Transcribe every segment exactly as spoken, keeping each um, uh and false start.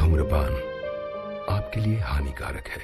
धूम्रपान आपके लिए हानिकारक है।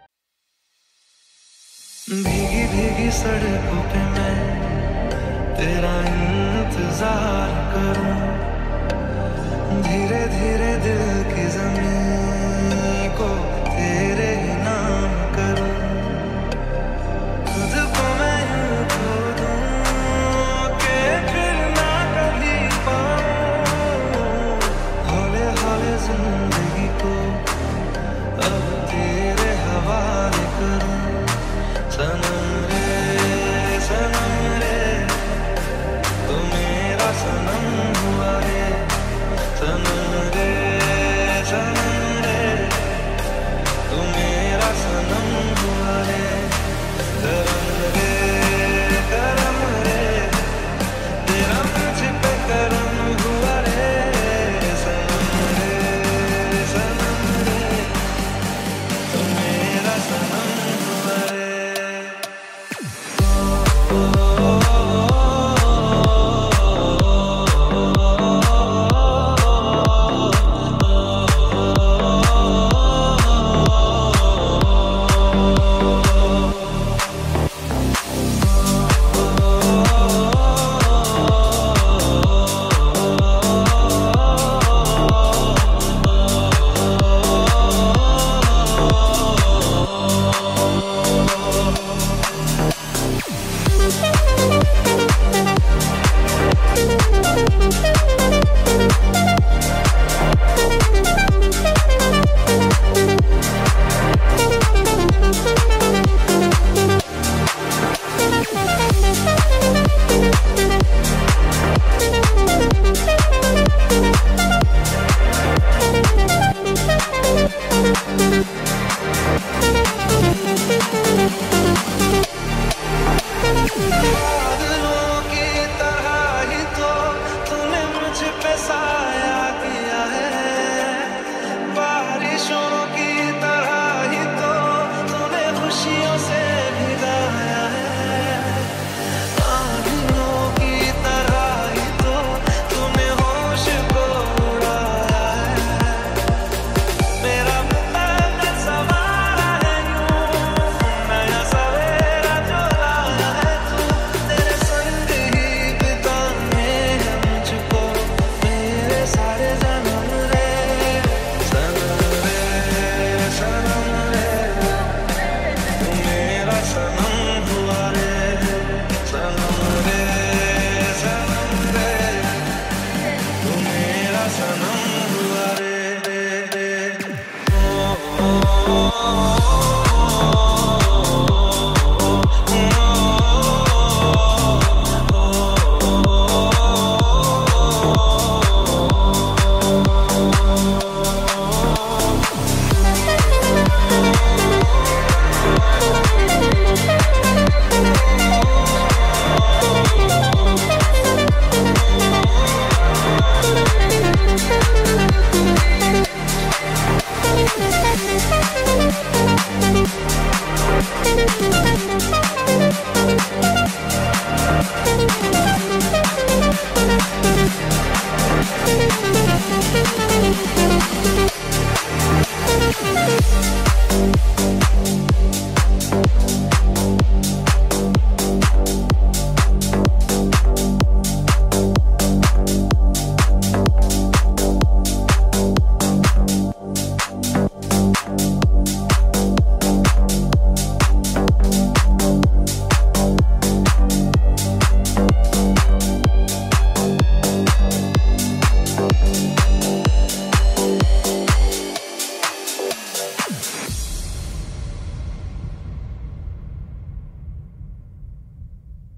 भीगी भीगी सड़कों पे मैं तेरा इंतजार करूं, धीरे धीरे दिल की ज़मीं को तेरे ही नाम करूं, खुद को मैं यूं खो दूं कि फिर ना कभी पाऊं, हौले हौले जिंदगी को अब तेरे हवाले करूं। सनम रे सनम रे तू मेरा सनम हुआ रे, सनम रे सनम रे तू मेरा सनम हुआ रे, करम रे करम रे तेरा मुझ पे करम हुआ रे, सनम रे सनम रे तू मेरा सनम हुआ रे। बादलों की तरह ही तो तूने मुझ पे साया किया है, बारिशों की तरह ही तो तूने खुशियों से भिगाया है, आंधियों की तरह ही तो तूने होश को उड़ाया है, मेरा पल सवारा है यूं नया सवेरा जो लाया है, तेरे संग ही बिताने हैं मुझको मेरे सारे जन्म रे, सनम रे सनम रे तू मेरा सनम हुआ रे, सनम रे सनम रे तू मेरा सनम हुआ रे, ओ ओ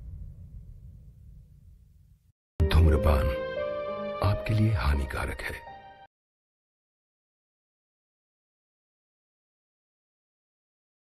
धूम्रपान आपके लिए हानिकारक है।